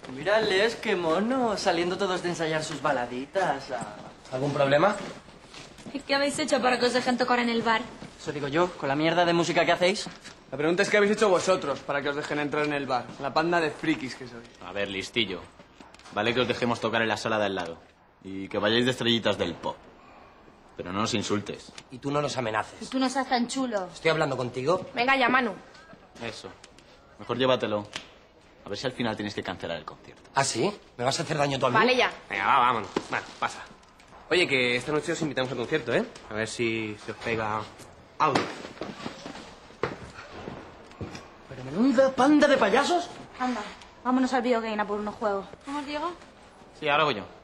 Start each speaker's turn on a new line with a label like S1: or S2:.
S1: Mírales, qué mono, saliendo todos de ensayar sus baladitas.
S2: ¿Algún problema?
S3: ¿Y qué habéis hecho para que os dejen tocar en el bar?
S1: Eso digo yo, con la mierda de música que hacéis.
S4: La pregunta es qué habéis hecho vosotros para que os dejen entrar en el bar. La panda de frikis que sois.
S5: A ver, listillo. Vale que os dejemos tocar en la sala de al lado. Y que vayáis de estrellitas del pop. Pero no nos insultes.
S2: Y tú no nos amenaces.
S3: Tú no seas tan chulo.
S2: Estoy hablando contigo.
S6: Venga ya, Manu.
S5: Eso. Mejor llévatelo. A ver si al final tienes que cancelar el concierto.
S2: ¿Ah, sí? ¿Me vas a hacer daño tú a mí?
S6: Vale ya.
S4: Venga, va, vámonos. Bueno, pasa. Oye, que esta noche os invitamos al concierto, ¿eh? A ver si se os pega algo.
S1: ¿Pero menuda panda de payasos?
S3: Anda, vámonos al videogame a por unos juegos. ¿Vamos, Diego?
S5: Sí, ahora voy yo.